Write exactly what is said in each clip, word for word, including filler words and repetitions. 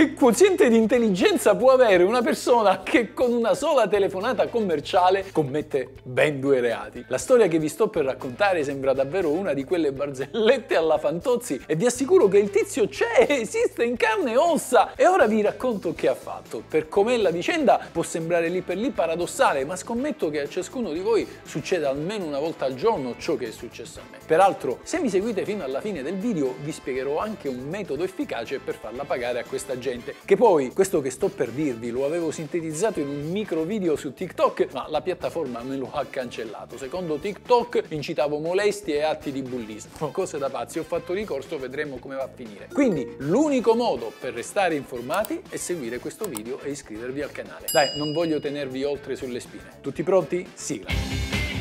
che quoziente di intelligenza può avere una persona che con una sola telefonata commerciale commette ben due reati? La storia che vi sto per raccontare sembra davvero una di quelle barzellette alla Fantozzi e vi assicuro che il tizio c'è, esiste in carne e ossa. E ora vi racconto che ha fatto. Per com'è la vicenda può sembrare lì per lì paradossale, ma scommetto che a ciascuno di voi succede almeno una volta al giorno ciò che è successo a me. Peraltro, se mi seguite fino alla fine del video vi spiegherò anche un metodo efficace per farla pagare a questa gente, che poi questo che sto per dirvi lo avevo sintetizzato in un micro video su TikTok, ma la piattaforma me lo ha cancellato. Secondo TikTok incitavo molestie e atti di bullismo, cose da pazzi. Ho fatto ricorso, vedremo come va a finire. Quindi l'unico modo per restare informati è seguire questo video e iscrivervi al canale. Dai, non voglio tenervi oltre sulle spine. Tutti pronti? Sigla!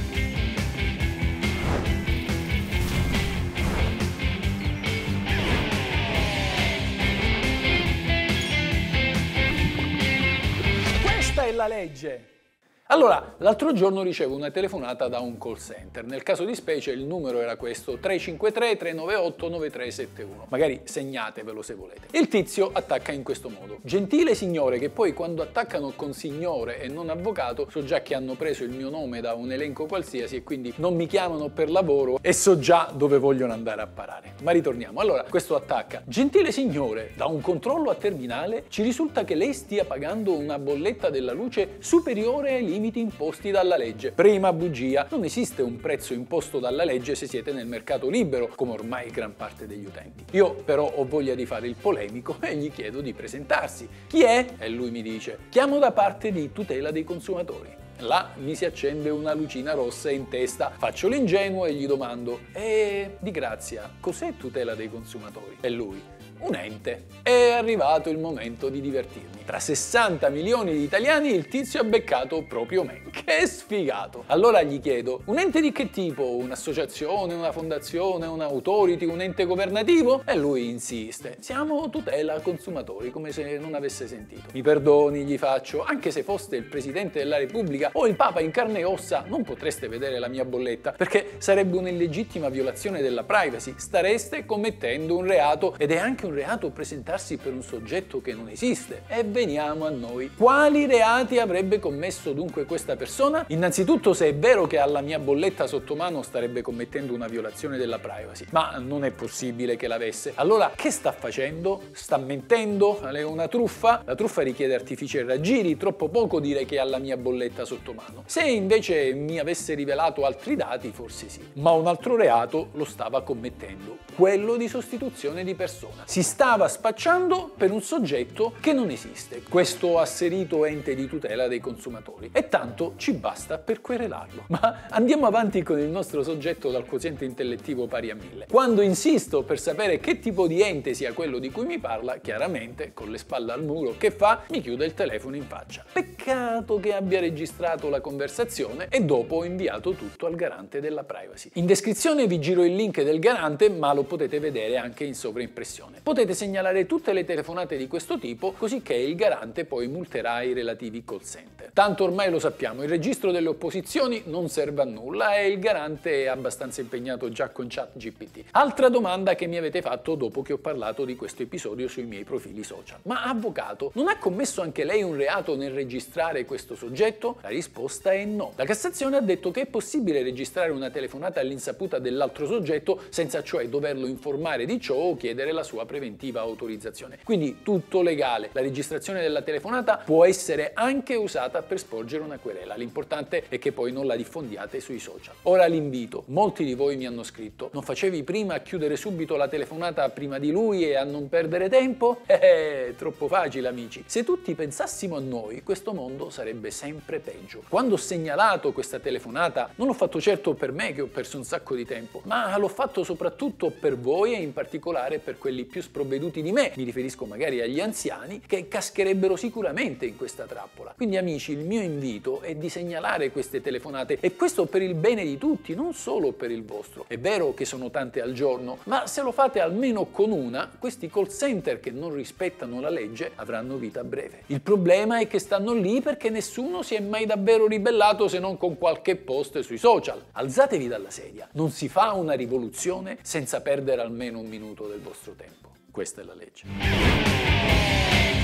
Questa è la legge! Allora, l'altro giorno ricevo una telefonata da un call center. Nel caso di specie il numero era questo: tre cinque tre, tre nove otto, nove tre sette uno. Magari segnatevelo se volete. Il tizio attacca in questo modo: gentile signore, che poi quando attaccano con signore e non avvocato so già che hanno preso il mio nome da un elenco qualsiasi e quindi non mi chiamano per lavoro e so già dove vogliono andare a parare. Ma ritorniamo. Allora, questo attacca: gentile signore, da un controllo a terminale ci risulta che lei stia pagando una bolletta della luce superiore ai limiti imposti dalla legge. Prima bugia: non esiste un prezzo imposto dalla legge se siete nel mercato libero, come ormai gran parte degli utenti. Io però ho voglia di fare il polemico e gli chiedo di presentarsi. Chi è? E lui mi dice: chiamo da parte di Tutela dei Consumatori. Là mi si accende una lucina rossa in testa, faccio l'ingenuo e gli domando: e di grazia, cos'è Tutela dei Consumatori? E lui: un ente. È arrivato il momento di divertirmi. Tra sessanta milioni di italiani il tizio ha beccato proprio me. Che sfigato! Allora gli chiedo: un ente di che tipo? Un'associazione, una fondazione, un'autority, un ente governativo? E lui insiste: siamo Tutela Consumatori, come se non avesse sentito. Mi perdoni, gli faccio, anche se foste il Presidente della Repubblica o il Papa in carne e ossa non potreste vedere la mia bolletta, perché sarebbe un'illegittima violazione della privacy, stareste commettendo un reato ed è anche un reato presentarsi per un soggetto che non esiste. E veniamo a noi. Quali reati avrebbe commesso dunque questa persona? Innanzitutto, se è vero che alla mia bolletta sotto mano starebbe commettendo una violazione della privacy, ma non è possibile che l'avesse. Allora che sta facendo? Sta mentendo? È una truffa? La truffa richiede artifici e raggiri, troppo poco dire che ha la mia bolletta sotto mano. Se invece mi avesse rivelato altri dati, forse sì. Ma un altro reato lo stava commettendo, quello di sostituzione di persona. Si stava spacciando per un soggetto che non esiste, questo asserito ente di tutela dei consumatori. E tanto ci basta per querelarlo. Ma andiamo avanti con il nostro soggetto dal quoziente intellettivo pari a mille. Quando insisto per sapere che tipo di ente sia quello di cui mi parla, chiaramente, con le spalle al muro, che fa? Mi chiude il telefono in faccia. Peccato che abbia registrato la conversazione e dopo ho inviato tutto al garante della privacy. In descrizione vi giro il link del garante, ma lo potete vedere anche in sovraimpressione. Potete segnalare tutte le telefonate di questo tipo, così che il garante poi multerà i relativi call center. Tanto ormai lo sappiamo, il registro delle opposizioni non serve a nulla e il garante è abbastanza impegnato già con ChatGPT. Altra domanda che mi avete fatto dopo che ho parlato di questo episodio sui miei profili social: ma avvocato, non ha commesso anche lei un reato nel registrare questo soggetto? La risposta è no. La Cassazione ha detto che è possibile registrare una telefonata all'insaputa dell'altro soggetto senza cioè doverlo informare di ciò o chiedere la sua preventiva autorizzazione. Quindi tutto legale. La registrazione della telefonata può essere anche usata per sporgere una querela. L'importante è che poi non la diffondiate sui social. Ora l'invito. Molti di voi mi hanno scritto: non facevi prima a chiudere subito la telefonata prima di lui e a non perdere tempo? Eh, troppo facile, amici. Se tutti pensassimo a noi, questo mondo sarebbe sempre peggio. Quando ho segnalato questa telefonata non l'ho fatto certo per me, che ho perso un sacco di tempo, ma l'ho fatto soprattutto per voi e in particolare per quelli più sprovveduti di me. Mi riferisco magari agli anziani che cascherebbero sicuramente in questa trappola. Quindi amici, il mio invito è di segnalare queste telefonate, e questo per il bene di tutti, non solo per il vostro. È vero che sono tante al giorno, ma se lo fate almeno con una, questi call center che non rispettano la legge avranno vita breve. Il problema è che stanno lì perché nessuno si è mai davvero ribellato, se non con qualche post sui social. Alzatevi dalla sedia, non si fa una rivoluzione senza perdere almeno un minuto del vostro tempo. Questa è la legge.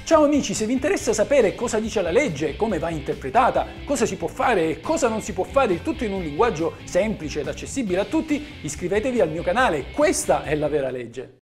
Ciao amici, se vi interessa sapere cosa dice la legge, come va interpretata, cosa si può fare e cosa non si può fare, il tutto in un linguaggio semplice ed accessibile a tutti, iscrivetevi al mio canale, questa è la vera legge.